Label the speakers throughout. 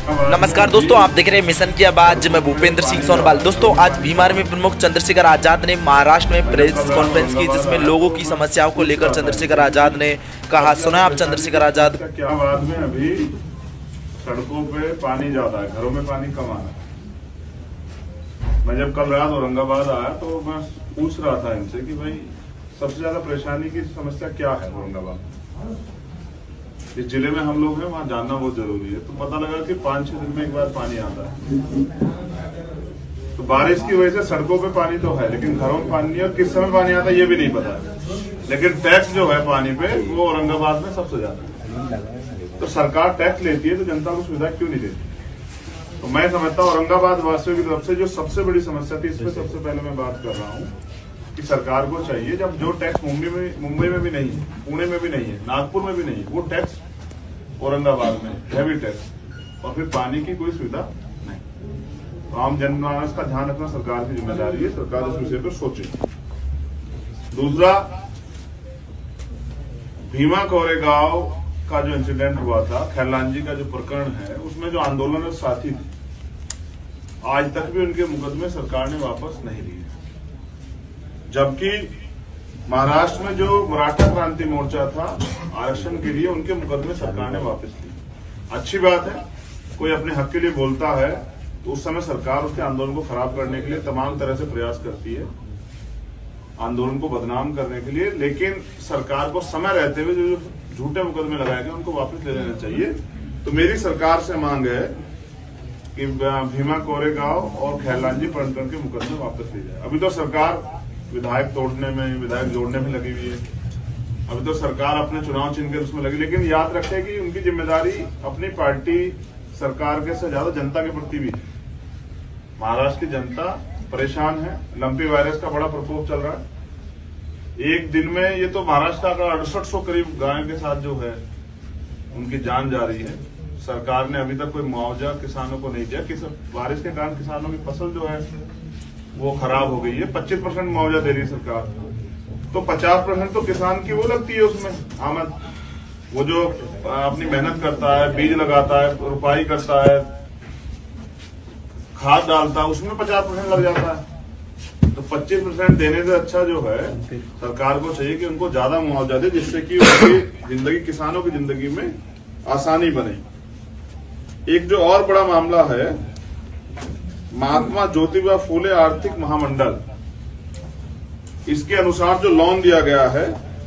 Speaker 1: नमस्कार दोस्तों, आप देख रहे हैं मिशन की आवाज। मैं भूपेंद्र सिंह सोनवाल। दोस्तों, आज भीम आर्मी प्रमुख चंद्रशेखर आजाद ने महाराष्ट्र में प्रेस कॉन्फ्रेंस की, जिसमें लोगों की समस्याओं को लेकर चंद्रशेखर आजाद ने कहा। सुना आप चंद्रशेखर आजाद।
Speaker 2: क्या बात में अभी सड़कों पे पानी ज्यादा है, घरों में पानी कम आ रहा है। मैं जब कल रात औरंगाबाद आया तो मैं पूछ रहा था इनसे कि भाई सबसे ज्यादा परेशानी की समस्या क्या है औरंगाबाद में। जिस जिले में हम लोग हैं वहाँ जानना बहुत जरूरी है। तो पता लगा कि 5-6 दिन में एक बार पानी आता है। तो बारिश की वजह से सड़कों पे पानी तो है, लेकिन घरों में पानी नहीं, और किस समय पानी आता है ये भी नहीं पता है। लेकिन टैक्स जो है पानी पे वो औरंगाबाद में सबसे ज्यादा है। तो सरकार टैक्स लेती है तो जनता को सुविधा क्यों नहीं देती। तो मैं समझता हूँ औरंगाबाद वासियों की तरफ से जो सबसे बड़ी समस्या थी, इस पर सबसे पहले मैं बात कर रहा हूँ कि सरकार को चाहिए, जब जो टैक्स मुंबई में भी नहीं है, पुणे में भी नहीं है, नागपुर में भी नहीं है, वो टैक्स औरंगाबाद में हैवी टैक्स, और फिर पानी की कोई सुविधा नहीं। तो आम जनमानस का ध्यान रखना सरकार की जिम्मेदारी है। सरकार इस विषय पर सोचे। दूसरा, भीमा कोरेगांव का जो इंसिडेंट हुआ था, खैरलांजी का जो प्रकरण है, उसमें जो आंदोलन साथी थे, आज तक भी उनके मुकदमे सरकार ने वापस नहीं लिए। जबकि महाराष्ट्र में जो मराठा क्रांति मोर्चा था आरक्षण के लिए, उनके मुकदमे सरकार ने वापस लिए। अच्छी बात है, कोई अपने हक के लिए बोलता है तो उस समय सरकार उसके आंदोलन को खराब करने के लिए तमाम तरह से प्रयास करती है, आंदोलन को बदनाम करने के लिए। लेकिन सरकार को समय रहते हुए जो झूठे मुकदमे लगाए गए उनको वापस ले लेना चाहिए। तो मेरी सरकार से मांग है कि भीमा कोरेगांव और खैरलांजी प्रकरण के मुकदमे वापस ले जाए। अभी तो सरकार विधायक तोड़ने में, विधायक जोड़ने में लगी हुई है। अभी तो सरकार अपने चुनाव चिन्ह के उसमें लगी, लेकिन याद रखें कि उनकी जिम्मेदारी अपनी पार्टी सरकार के से ज्यादा जनता के प्रति भी है। महाराष्ट्र की जनता परेशान है, लंपी वायरस का बड़ा प्रकोप चल रहा है। एक दिन में ये तो महाराष्ट्र का 6800 करीब गायों के साथ जो है उनकी जान जा रही है। सरकार ने अभी तक कोई मुआवजा किसानों को नहीं दिया। बारिश के कारण किसानों की फसल जो है वो खराब हो गई है। 25% मुआवजा दे रही है सरकार, तो 50% तो किसान की वो लगती है उसमें आमद। वो जो अपनी मेहनत करता है, बीज लगाता है, रुपाई करता है, खाद डालता है, उसमें 50% लग जाता है। तो 25% देने से अच्छा जो है सरकार को चाहिए कि उनको ज्यादा मुआवजा दे, जिससे कि उनकी जिंदगी, किसानों की जिंदगी में आसानी बने। एक जो और बड़ा मामला है, महात्मा ज्योतिबा फूले आर्थिक महामंडल, इसके अनुसार जो लोन दिया गया है,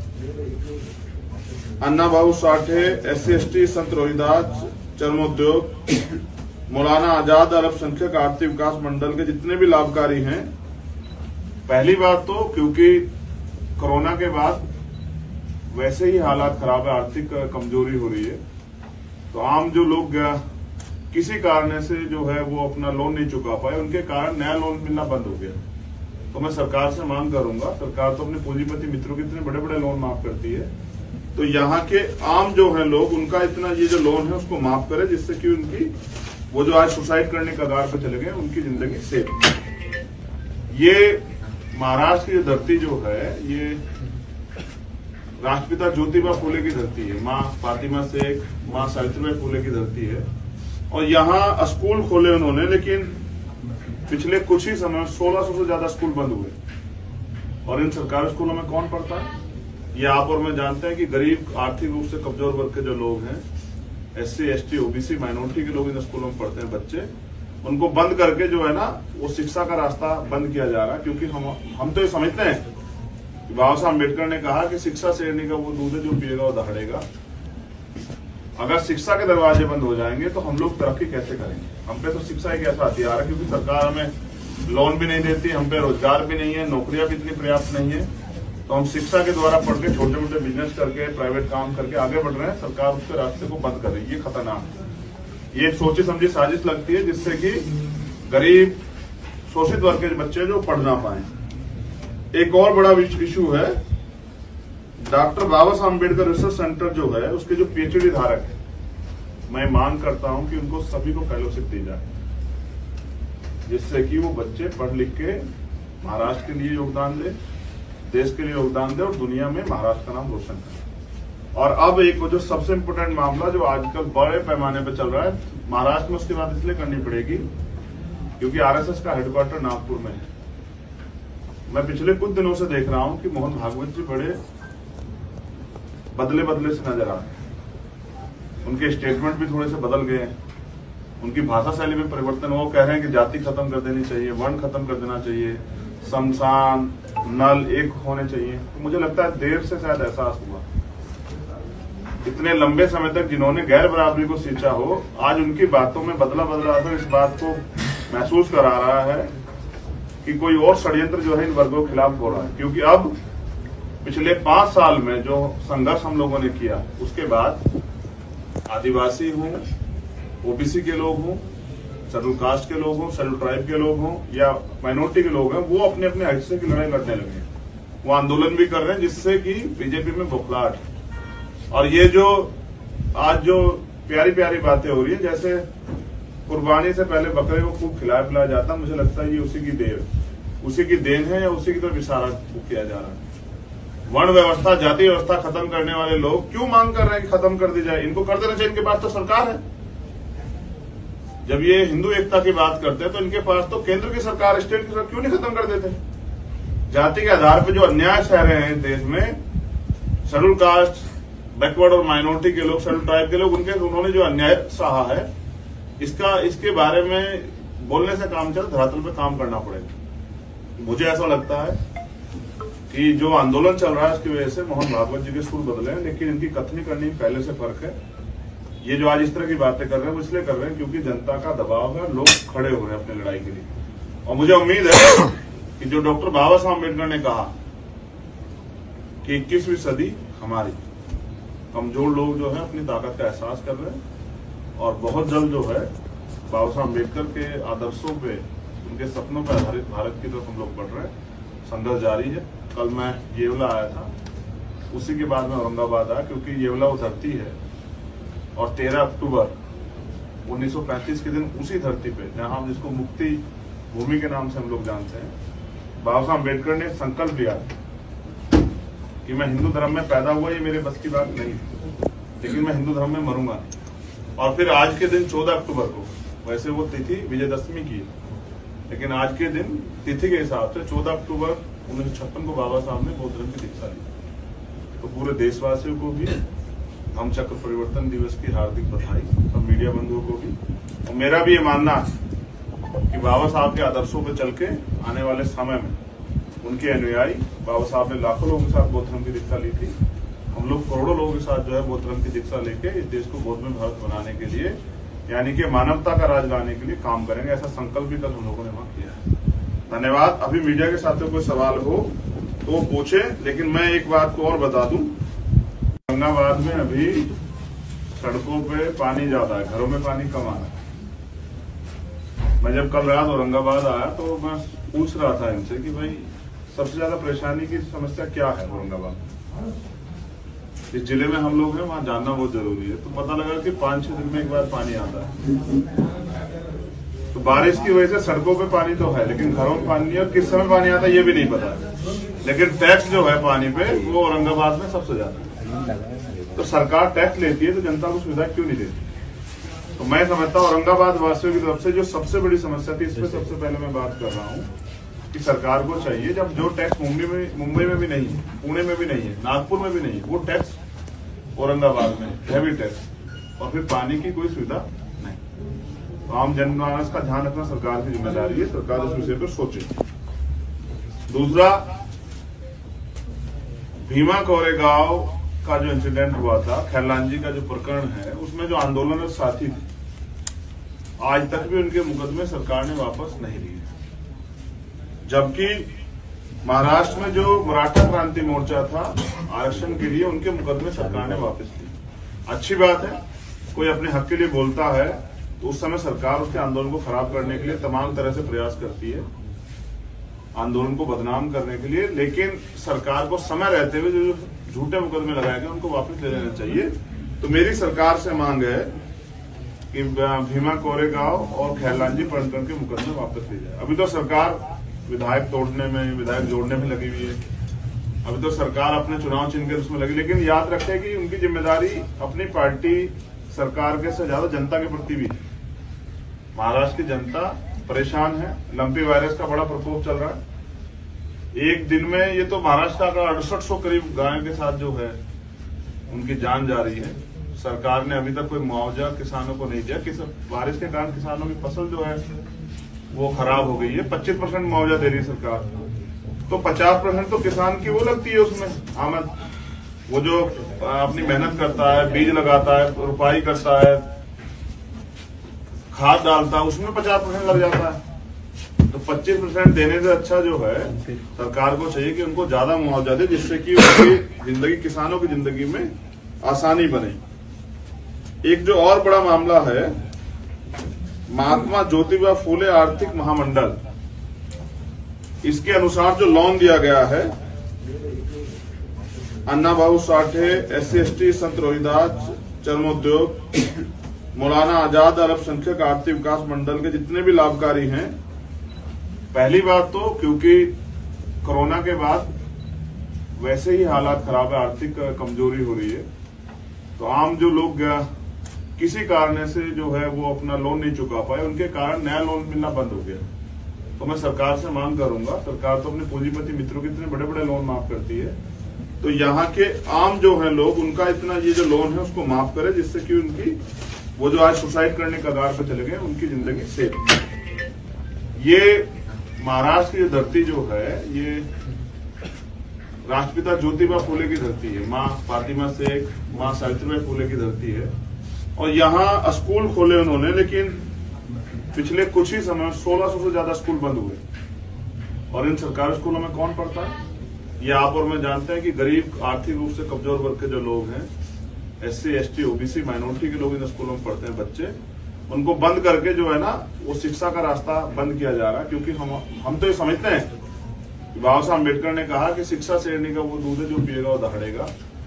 Speaker 2: अन्ना बाबू साठे, SC/ST, संत रोहिदास, चर्मोद्योग, मौलाना आजाद अल्पसंख्यक आर्थिक विकास मंडल के जितने भी लाभकारी हैं। पहली बात तो क्योंकि कोरोना के बाद वैसे ही हालात खराब है, आर्थिक कमजोरी हो रही है, तो आम जो लोग किसी कारण से जो है वो अपना लोन नहीं चुका पाए, उनके कारण नया लोन मिलना बंद हो गया। तो मैं सरकार से मांग करूंगा, सरकार तो अपने पूंजीपति मित्रों के इतने बड़े बड़े लोन माफ करती है, तो यहाँ के आम जो है लोग, उनका इतना ये जो लोन है उसको माफ करे, जिससे कि उनकी वो जो आज सुसाइड करने के कगार पर चले गए, उनकी जिंदगी सेफ। ये महाराष्ट्र की धरती जो है, ये राष्ट्रपिता ज्योतिबा फूले की धरती है, माँ फातिमा शेख, माँ सावित्रीबाई फूले की धरती है। और यहाँ स्कूल खोले उन्होंने, लेकिन पिछले कुछ ही समय 1600 से ज्यादा स्कूल बंद हुए। और इन सरकारी स्कूलों में कौन पढ़ता है? ये आप और मैं जानते हैं कि गरीब, आर्थिक रूप से कमजोर वर्ग के जो लोग हैं, SC/ST, OBC, माइनॉरिटी के लोग इन स्कूलों में पढ़ते हैं बच्चे। उनको बंद करके जो है ना, वो शिक्षा का रास्ता बंद किया जा रहा है। क्योंकि हम तो ये समझते हैं कि बाबा साहब अम्बेडकर ने कहा कि शिक्षा शेरनी का वो दूध है जो पिएगा वो दहाड़ेगा। अगर शिक्षा के दरवाजे बंद हो जाएंगे तो हम लोग तरक्की कैसे करेंगे? हम पे तो शिक्षा एक ऐसा हथियार है, क्योंकि सरकार हमें लोन भी नहीं देती, हम पे रोजगार भी नहीं है, नौकरियां भी इतनी पर्याप्त नहीं है। तो हम शिक्षा के द्वारा पढ़ के छोटे मोटे बिजनेस करके, प्राइवेट काम करके आगे बढ़ रहे हैं। सरकार उसके रास्ते को बंद कर रही है, ये खतरनाक है। ये सोची समझी साजिश लगती है, जिससे कि गरीब शोषित वर्ग के बच्चे जो पढ़ ना पाए। एक और बड़ा इशू है, डॉक्टर बाबा साहब अम्बेडकर रिसर्च सेंटर जो है, उसके जो PhD धारक है, मैं मांग करता हूं कि उनको सभी को फेलोशिप दी जाए, जिससे कि वो बच्चे पढ़ लिख के महाराष्ट्र के लिए योगदान दे, देश के लिए योगदान दे और दुनिया में महाराष्ट्र का नाम रोशन करे। और अब एक जो सबसे इम्पोर्टेंट मामला जो आजकल बड़े पैमाने पर चल रहा है महाराष्ट्र में, उसकी बात इसलिए करनी पड़ेगी क्योंकि आरएसएस का हेडक्वार्टर नागपुर में है। मैं पिछले कुछ दिनों से देख रहा हूं कि मोहन भागवत जी बड़े बदले बदले से नजर आ रहे हैं। उनके स्टेटमेंट भी थोड़े से बदल गए हैं, उनकी भाषा शैली में परिवर्तन। वो कह रहे हैं कि जाति खत्म कर देनी चाहिए, वर्ण खत्म कर देना चाहिए, शमशान नल एक होने चाहिए। तो मुझे लगता है देर से शायद एहसास हुआ। इतने लंबे समय तक जिन्होंने गैर बराबरी को सींचा हो, आज उनकी बातों में बदला बदला असर इस बात को महसूस करा रहा है कि कोई और षड्यंत्र जो है इन वर्गों के खिलाफ हो रहा है। क्योंकि अब पिछले 5 साल में जो संघर्ष हम लोगों ने किया, उसके बाद आदिवासी हों, ओबीसी के लोग हों, शेड्यूल कास्ट के लोग हों, शेड्यूल ट्राइब के लोग हों या माइनॉरिटी के लोग हैं, वो अपने अपने हिस्से की लड़ाई लड़ने लगे हैं। वो आंदोलन भी कर रहे हैं, जिससे कि बीजेपी में बौखलाहट है। और ये जो आज जो प्यारी प्यारी बातें हो रही है, जैसे कुर्बानी से पहले बकरे को खूब खिलाया पिलाया जाता, मुझे लगता है ये उसी की देन है या उसी की तरफ इशारा किया जा रहा है। वर्ण व्यवस्था, जाति व्यवस्था खत्म करने वाले लोग क्यों मांग कर रहे हैं कि खत्म कर दी जाए? इनको कर देना चाहिए, इनके पास तो सरकार है। जब ये हिंदू एकता की बात करते हैं तो इनके पास तो केंद्र की सरकार, स्टेट की सरकार, क्यों नहीं खत्म कर देते? जाति के आधार पर जो अन्याय सह रहे हैं देश में, शेड्यूल कास्ट, बैकवर्ड और माइनॉरिटी के लोग, शेड्यूल ट्राइब के लोग, उन्होंने जो अन्याय सहा है, इसके बारे में बोलने से काम चल, धरातल पे काम करना पड़ेगा। मुझे ऐसा लगता है कि जो आंदोलन चल रहा है उसकी वजह से मोहन भागवत जी के सुर बदले हैं, लेकिन इनकी कथनी करनी पहले से फर्क है। ये जो आज इस तरह की बातें कर रहे हैं वो इसलिए कर रहे हैं क्योंकि जनता का दबाव है, लोग खड़े हो रहे हैं अपनी लड़ाई के लिए। और मुझे उम्मीद है कि जो डॉक्टर बाबा साहब अम्बेडकर ने कहा कि 21वीं सदी हमारी, कमजोर लोग जो है अपनी ताकत का एहसास कर रहे हैं और बहुत जल्द जो है बाबा साहब अम्बेडकर के आदर्शों पे, उनके सपनों पर आधारित भारत की तरफ हम लोग बढ़ रहे हैं। संघर्ष जारी है। कल मैं येवला आया था, उसी के बाद में औरंगाबाद आया, क्योंकि येवला वो धरती है और 13 अक्टूबर 1935 के दिन उसी धरती पे, जहां जिसको मुक्ति भूमि के नाम से हम लोग जानते हैं, बाबा साहब अम्बेडकर ने संकल्प लिया कि मैं हिंदू धर्म में पैदा हुआ, ये मेरे बस की बात नहीं, लेकिन मैं हिंदू धर्म में मरूंगा। और फिर आज के दिन 14 अक्टूबर को, वैसे वो तिथि विजयदशमी की है, लेकिन आज के दिन तिथि के हिसाब से 14 अक्टूबर 1956 को बाबा साहब ने बौद्ध धर्म की दीक्षा ली। तो पूरे देशवासियों को भी हम चक्र परिवर्तन दिवस की हार्दिक बधाई, और मीडिया बंधुओं को भी। और मेरा भी ये मानना है कि बाबा साहब के आदर्शों पर चल के आने वाले समय में उनके अनुयायी, बाबा साहब ने लाखों लोगों के साथ बौद्ध धर्म की दीक्षा ली थी, हम लोग करोड़ों लोगों के साथ जो है बौद्ध धर्म की दीक्षा लेके इस देश को बौद्धमय भारत बनाने के लिए, यानी कि मानवता का राज लाने के लिए काम करेंगे। ऐसा संकल्प भी कल हम लोगों ने वहां किया है। धन्यवाद। अभी मीडिया के साथियों कोई सवाल हो तो पूछे, लेकिन मैं एक बात को और बता दूं, औरंगाबाद में अभी सड़कों पे पानी ज्यादा है, घरों में पानी कम आ रहा है। मैं जब कल रात औरंगाबाद आया तो मैं पूछ रहा था इनसे कि भाई सबसे ज्यादा परेशानी की समस्या क्या है औरंगाबाद में? जिस जिले में हम लोग हैं वहां जानना बहुत जरूरी है। तो पता लगा कि 5-6 दिन में एक बार पानी आता है। तो बारिश की वजह से सड़कों पे पानी तो है, लेकिन घरों में पानी नहीं, और किस समय पानी आता है ये भी नहीं पता है। लेकिन टैक्स जो है पानी पे, वो औरंगाबाद में सबसे ज्यादा है। तो सरकार टैक्स लेती है तो जनता को सुविधा क्यों नहीं देती? तो मैं समझता हूँ औरंगाबाद वासियों की तरफ से जो सबसे बड़ी समस्या थी, इसमें सबसे पहले मैं बात कर रहा हूँ कि सरकार को चाहिए, जब जो टैक्स मुंबई में भी नहीं है, पुणे में भी नहीं है, नागपुर में भी नहीं है, वो टैक्स औरंगाबाद में हैवी टैक्स, और फिर पानी की कोई सुविधा नहीं। तो आम जनमानस का ध्यान रखना सरकार की जिम्मेदारी है, सरकार इस विषय पर सोचे। दूसरा, भीमा कोरेगांव का जो इंसिडेंट हुआ था, खैरलांजी का जो प्रकरण है, उसमें जो आंदोलन साथी थे, आज तक भी उनके मुकदमे सरकार ने वापस नहीं लिए। जबकि महाराष्ट्र में जो मराठा क्रांति मोर्चा था आरक्षण के लिए, उनके मुकदमे सरकार ने वापस लिए। अच्छी बात है, कोई अपने हक के लिए बोलता है तो उस समय सरकार उसके आंदोलन को खराब करने के लिए तमाम तरह से प्रयास करती है, आंदोलन को बदनाम करने के लिए। लेकिन सरकार को समय रहते हुए जो झूठे मुकदमे लगाए गए उनको वापस ले लेना चाहिए। तो मेरी सरकार से मांग है कि भीमा कोरेगांव और खैरलांजी प्रकरण के मुकदमे वापस ले जाए। अभी तो सरकार विधायक तोड़ने में, विधायक जोड़ने में लगी हुई है। अभी तो सरकार अपने चुनाव चिन्ह के उसमें लगी, लेकिन याद रखें कि उनकी जिम्मेदारी अपनी पार्टी सरकार के से ज्यादा जनता के प्रति भी है। महाराष्ट्र की जनता परेशान है, लंपी वायरस का बड़ा प्रकोप चल रहा है। एक दिन में ये तो महाराष्ट्र का 6800 करीब गायों के साथ जो है उनकी जान जा रही है। सरकार ने अभी तक कोई मुआवजा किसानों को नहीं दिया। बारिश के कारण किसानों की फसल जो है वो खराब हो गई है। 25% मुआवजा दे रही है सरकार, तो 50% तो किसान की वो लगती है उसमें आमद। वो जो अपनी मेहनत करता है, बीज लगाता है, रुपाई करता है, खाद डालता है, उसमें 50% लग जाता है। तो 25% देने से अच्छा जो है सरकार को चाहिए कि उनको ज्यादा मुआवजा दे, जिससे कि उनकी जिंदगी, किसानों की जिंदगी में आसानी बने। एक जो और बड़ा मामला है, महात्मा ज्योतिबा फूले आर्थिक महामंडल, इसके अनुसार जो लोन दिया गया है, अन्ना भाऊ साठे, SC/ST, संत रोहिदास, चर्मोद्योग, मौलाना आजाद अल्पसंख्यक आर्थिक विकास मंडल के जितने भी लाभकारी हैं, पहली बात तो क्योंकि कोरोना के बाद वैसे ही हालात खराब है, आर्थिक कमजोरी हो रही है, तो आम जो लोग किसी कारण से जो है वो अपना लोन नहीं चुका पाए, उनके कारण नया लोन मिलना बंद हो गया। तो मैं सरकार से मांग करूंगा, सरकार तो अपने पूंजीपति मित्रों के इतने बड़े बड़े लोन माफ करती है, तो यहाँ के आम जो है लोग, उनका इतना ये जो लोन है उसको माफ करे, जिससे कि उनकी वो जो आज सुसाइड करने के कगार पर चले गए, उनकी जिंदगी सेफ। ये महाराष्ट्र की धरती जो है ये राष्ट्रपिता ज्योतिबा फूले की धरती है, माँ फातिमा शेख, माँ सावित्रीबाई फूले की धरती है। और यहाँ स्कूल खोले उन्होंने, लेकिन पिछले कुछ ही समय 1600 से ज्यादा स्कूल बंद हुए। और इन सरकारी स्कूलों में कौन पढ़ता है? ये आप और मैं जानते हैं कि गरीब, आर्थिक रूप से कमजोर वर्ग के जो लोग हैं, SC/ST, OBC, माइनॉरिटी के लोग इन स्कूलों में पढ़ते हैं बच्चे, उनको बंद करके जो है ना वो शिक्षा का रास्ता बंद किया जा रहा है। क्योंकि हम तो ये समझते हैं कि बाबा साहब अम्बेडकर ने कहा कि शिक्षा शेरनी का वो दूध है जो पिएगा वो दहाड़ेगा।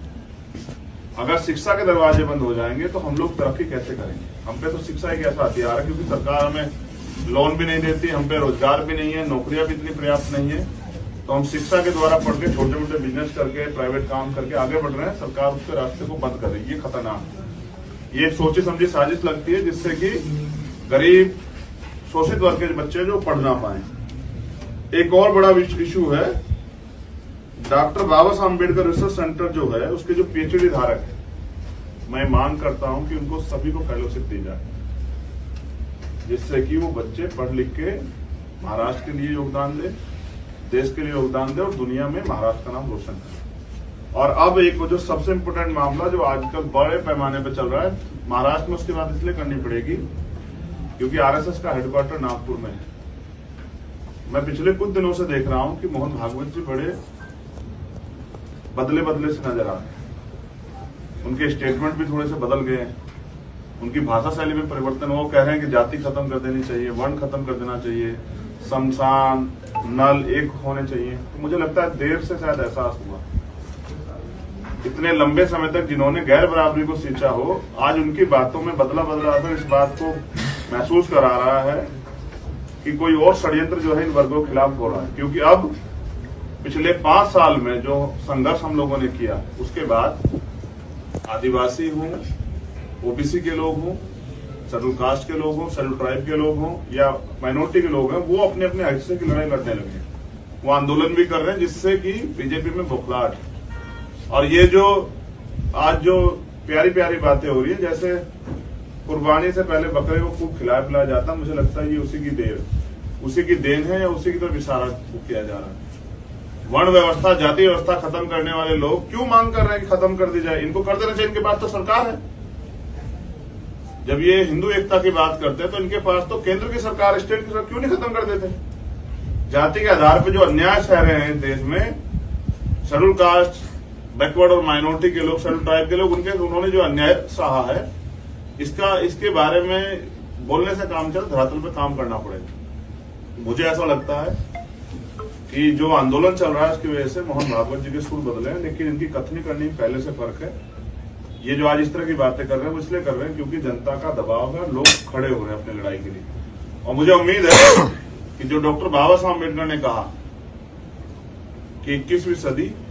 Speaker 2: अगर शिक्षा के दरवाजे बंद हो जाएंगे तो हम लोग तरक्की कैसे करेंगे? हम पे तो शिक्षा एक ऐसा हथियार है, क्योंकि सरकार हमें लोन भी नहीं देती, हम पे रोजगार भी नहीं है, नौकरियां भी इतनी पर्याप्त नहीं है, तो हम शिक्षा के द्वारा पढ़ के छोटे मोटे बिजनेस करके, प्राइवेट काम करके आगे बढ़ रहे हैं। सरकार उसके रास्ते को बंद कर रही है, ये खतरनाक है। ये सोची समझी साजिश लगती है, जिससे कि गरीब शोषित वर्ग के बच्चे जो पढ़ ना पाए। एक और बड़ा इशू है, डॉक्टर बाबा साहब अम्बेडकर रिसर्च सेंटर जो है उसके जो PhD धारक है, मैं मांग करता हूं कि उनको सभी को फेलोशिप दी जाए, जिससे कि वो बच्चे पढ़ लिख के महाराष्ट्र के लिए योगदान दे, देश के लिए योगदान दे और दुनिया में महाराष्ट्र का नाम रोशन करे। और अब एक जो सबसे इम्पोर्टेंट मामला जो आजकल बड़े पैमाने पर चल रहा है महाराष्ट्र में, उसकी बात इसलिए करनी पड़ेगी क्योंकि RSS का हेडक्वार्टर नागपुर में है। मैं पिछले कुछ दिनों से देख रहा हूं कि मोहन भागवत जी बड़े बदले से नजर आ रहे हैं। उनके स्टेटमेंट भी थोड़े से बदल गए हैं, उनकी भाषा शैली में परिवर्तन। वो कह रहे हैं कि जाति खत्म कर देनी चाहिए, वर्ण खत्म कर देना चाहिए, शमशान नल एक होने चाहिए। तो मुझे लगता है देर से शायद एहसास हुआ, इतने लंबे समय तक जिन्होंने गैर बराबरी को सींचा हो, आज उनकी बातों में बदला असर इस बात को महसूस करा रहा है कि कोई और षड्यंत्र जो है इन वर्गों के खिलाफ हो रहा है। क्योंकि अब पिछले 5 साल में जो संघर्ष हम लोगों ने किया, उसके बाद आदिवासी हों, OBC के लोग हों, शेड्यूल कास्ट के लोग हों, शेड्यूल ट्राइब के लोग हों या माइनॉरिटी के लोग हैं, वो अपने अपने हिस्से की लड़ाई लड़ने लगे। वो आंदोलन भी कर रहे हैं, जिससे कि बीजेपी में बौखलाहट है। और ये जो आज जो प्यारी प्यारी बातें हो रही है, जैसे कुर्बानी से पहले बकरे को खूब खिलाया पिलाया जाता, मुझे लगता है ये उसी की देन है या उसी की तरफ इशारा किया जा रहा है। वर्ण व्यवस्था, जाति व्यवस्था खत्म करने वाले लोग क्यों मांग कर रहे हैं कि खत्म कर दी जाए? इनको कर देना चाहिए, इनके पास तो सरकार है। जब ये हिंदू एकता की बात करते हैं तो इनके पास तो केंद्र की सरकार, स्टेट की सरकार, क्यों नहीं खत्म कर देते? जाति के आधार पर जो अन्याय सह रहे हैं देश में, शेड्यूल कास्ट, बैकवर्ड और माइनॉरिटी के लोग, शेड्यूल ट्राइब के लोग, उन्होंने जो अन्याय सहा है, इसके बारे में बोलने से काम चल, धरातल पे काम करना पड़ेगा। मुझे ऐसा लगता है कि जो आंदोलन चल रहा है उसकी वजह से मोहन भागवत जी के सुर बदले हैं, लेकिन इनकी कथनी करनी पहले से फर्क है। ये जो आज इस तरह की बातें कर रहे हैं वो इसलिए कर रहे हैं क्योंकि जनता का दबाव है, लोग खड़े हो रहे हैं अपनी लड़ाई के लिए। और मुझे उम्मीद है कि जो डॉक्टर बाबा साहब अम्बेडकर ने कहा कि 21वीं सदी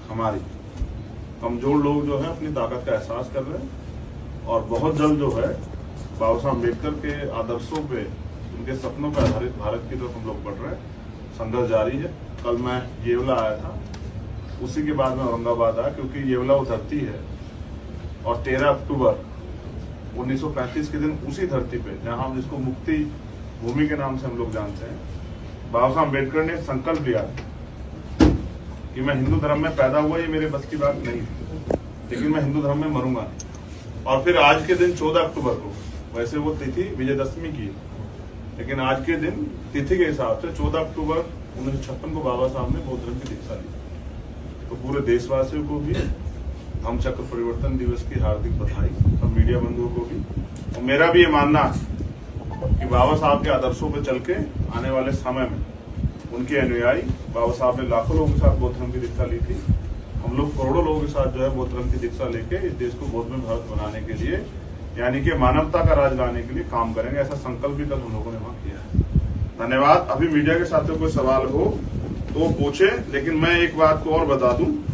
Speaker 2: हमारी कमजोर लोग जो है अपनी ताकत का एहसास कर रहे हैं और बहुत जल्द जो है बाबा साहब अम्बेडकर के आदर्शों पे, उनके सपनों पर आधारित भारत की तरफ हम लोग बढ़ रहे हैं। संघर्ष जारी है। कल मैं येवला आया था, उसी के बाद में औरंगाबाद आया, क्योंकि येवला वो धरती है और 13 अक्टूबर 1935 के दिन उसी धरती पे, जहां हम जिसको मुक्ति भूमि के नाम से हम लोग जानते हैं, बाबा साहब अम्बेडकर ने संकल्प लिया कि मैं हिंदू धर्म में पैदा हुआ, ये मेरे बस की बात नहीं थी, लेकिन मैं हिंदू धर्म में मरूंगा नहीं। और फिर आज के दिन 14 अक्टूबर को, वैसे वो तिथि विजयदशमी की, लेकिन आज के दिन तिथि के हिसाब से 14 अक्टूबर 1956 को बाबा साहब ने बौद्ध धर्म की दीक्षा ली। तो पूरे देशवासियों को भी धम्मचक्र परिवर्तन दिवस की हार्दिक बधाई, और मीडिया बंधुओं को भी। और मेरा भी ये मानना है कि बाबा साहब के आदर्शों पर चल के आने वाले समय में उनके अनुयायी, बाबा साहब ने लाखों लोगों के साथ बौद्ध धर्म की दीक्षा ली थी, हम लोग करोड़ों लोगों के साथ जो है बौद्ध धर्म की दीक्षा लेके इस देश को बौद्ध में भारत बनाने के लिए, यानी कि मानवता का राज लाने के लिए काम करेंगे। ऐसा संकल्प भी कल हम लोगों ने वहां किया है। धन्यवाद। अभी मीडिया के साथियों कोई सवाल हो तो पूछे, लेकिन मैं एक बात को और बता दूं